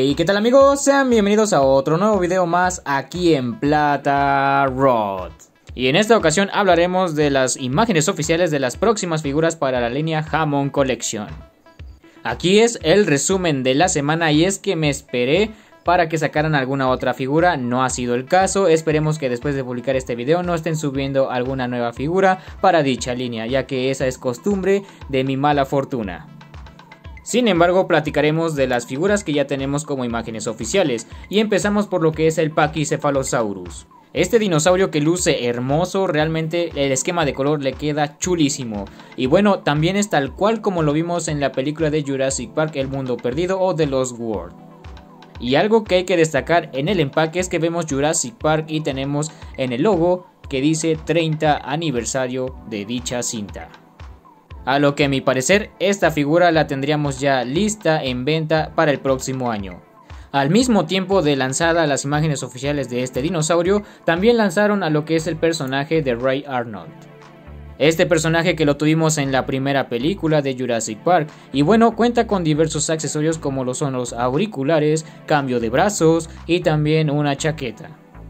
Hey, ¿qué tal amigos? Sean bienvenidos a otro nuevo video más aquí en Plata Rod. Y en esta ocasión hablaremos de las imágenes oficiales de las próximas figuras para la línea Hammond Collection. Aquí es el resumen de la semana y es que me esperé para que sacaran alguna otra figura, no ha sido el caso. Esperemos que después de publicar este video no estén subiendo alguna nueva figura para dicha línea, ya que esa es costumbre de mi mala fortuna. Sin embargo, platicaremos de las figuras que ya tenemos como imágenes oficiales, y empezamos por lo que es el Pachycephalosaurus. Este dinosaurio que luce hermoso, realmente el esquema de color le queda chulísimo. Y bueno, también es tal cual como lo vimos en la película de Jurassic Park, El Mundo Perdido o The Lost World. Y algo que hay que destacar en el empaque es que vemos Jurassic Park y tenemos en el logo que dice 30 aniversario de dicha cinta. A lo que a mi parecer esta figura la tendríamos ya lista en venta para el próximo año. Al mismo tiempo de lanzada las imágenes oficiales de este dinosaurio, también lanzaron a lo que es el personaje de Ray Arnold. Este personaje que lo tuvimos en la primera película de Jurassic Park, y bueno, cuenta con diversos accesorios como lo son los auriculares, cambio de brazos y también una chaqueta.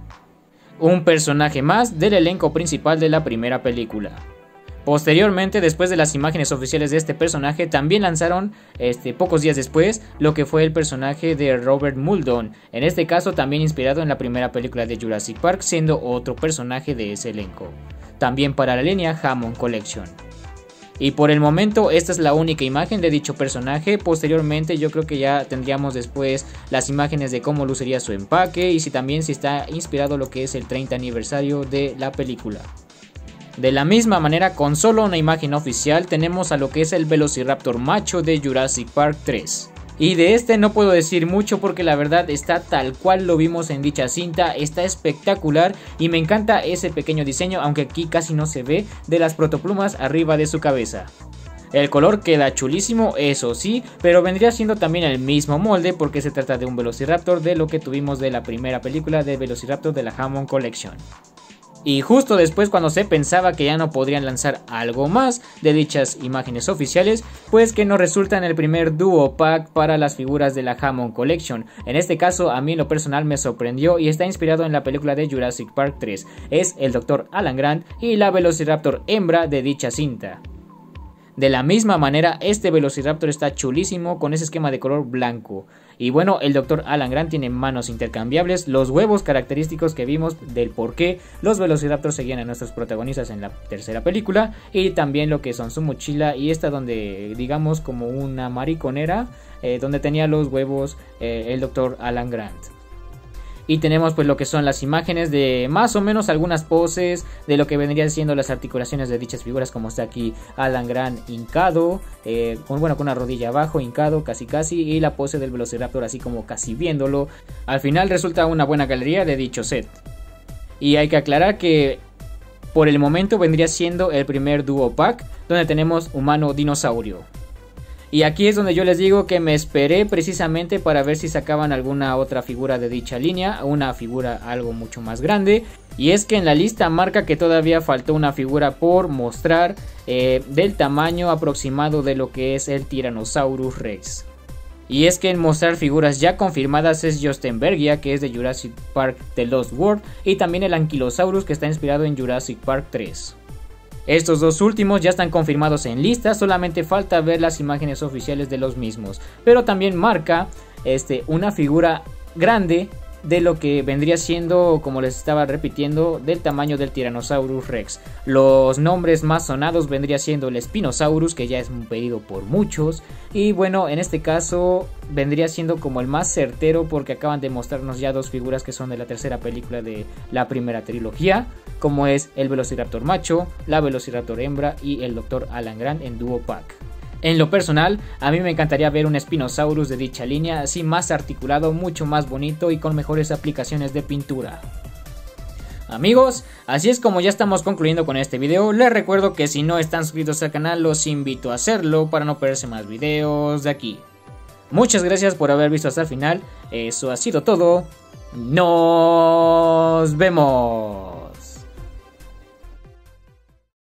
Un personaje más del elenco principal de la primera película. Posteriormente, después de las imágenes oficiales de este personaje, también lanzaron pocos días después lo que fue el personaje de Robert Muldoon, en este caso también inspirado en la primera película de Jurassic Park, siendo otro personaje de ese elenco, también para la línea Hammond Collection. Y por el momento esta es la única imagen de dicho personaje. Posteriormente yo creo que ya tendríamos después las imágenes de cómo luciría su empaque y si está inspirado lo que es el 30 aniversario de la película. De la misma manera, con solo una imagen oficial tenemos a lo que es el Velociraptor macho de Jurassic Park 3. Y de este no puedo decir mucho porque la verdad está tal cual lo vimos en dicha cinta, está espectacular y me encanta ese pequeño diseño, aunque aquí casi no se ve, de las protoplumas arriba de su cabeza. El color queda chulísimo, eso sí, pero vendría siendo también el mismo molde porque se trata de un Velociraptor de lo que tuvimos de la primera película de Velociraptor de la Hammond Collection. Y justo después, cuando se pensaba que ya no podrían lanzar algo más de dichas imágenes oficiales, pues que nos resulta en el primer Duo Pack para las figuras de la Hammond Collection. En este caso a mí en lo personal me sorprendió y está inspirado en la película de Jurassic Park 3. Es el Dr. Alan Grant y la Velociraptor hembra de dicha cinta. De la misma manera, este Velociraptor está chulísimo con ese esquema de color blanco. Y bueno, el Dr. Alan Grant tiene manos intercambiables, los huevos característicos que vimos del por qué los Velociraptors seguían a nuestros protagonistas en la tercera película. Y también lo que son su mochila y esta donde digamos como una mariconera donde tenía los huevos el Dr. Alan Grant. Y tenemos pues lo que son las imágenes de más o menos algunas poses de lo que vendrían siendo las articulaciones de dichas figuras, como está aquí Alan Grant hincado, con una rodilla abajo, hincado casi y la pose del Velociraptor así como casi viéndolo. Al final resulta una buena galería de dicho set. Y hay que aclarar que por el momento vendría siendo el primer Duo Pack donde tenemos humano dinosaurio. Y aquí es donde yo les digo que me esperé precisamente para ver si sacaban alguna otra figura de dicha línea, una figura algo mucho más grande. Y es que en la lista marca que todavía faltó una figura por mostrar del tamaño aproximado de lo que es el Tyrannosaurus Rex. Y es que en mostrar figuras ya confirmadas es Jostenbergia, que es de Jurassic Park The Lost World, y también el Ankylosaurus, que está inspirado en Jurassic Park 3. Estos dos últimos ya están confirmados en lista, solamente falta ver las imágenes oficiales de los mismos. Pero también marca una figura grande de lo que vendría siendo, como les estaba repitiendo, del tamaño del Tyrannosaurus Rex. Los nombres más sonados vendría siendo el Spinosaurus, que ya es un pedido por muchos. Y bueno, en este caso vendría siendo como el más certero porque acaban de mostrarnos ya dos figuras que son de la tercera película de la primera trilogía, como es el Velociraptor macho, la Velociraptor hembra y el Dr. Alan Grant en Duo Pack. En lo personal, a mí me encantaría ver un Spinosaurus de dicha línea, así más articulado, mucho más bonito y con mejores aplicaciones de pintura. Amigos, así es como ya estamos concluyendo con este video. Les recuerdo que si no están suscritos al canal, los invito a hacerlo para no perderse más videos de aquí. Muchas gracias por haber visto hasta el final, eso ha sido todo. ¡Nos vemos!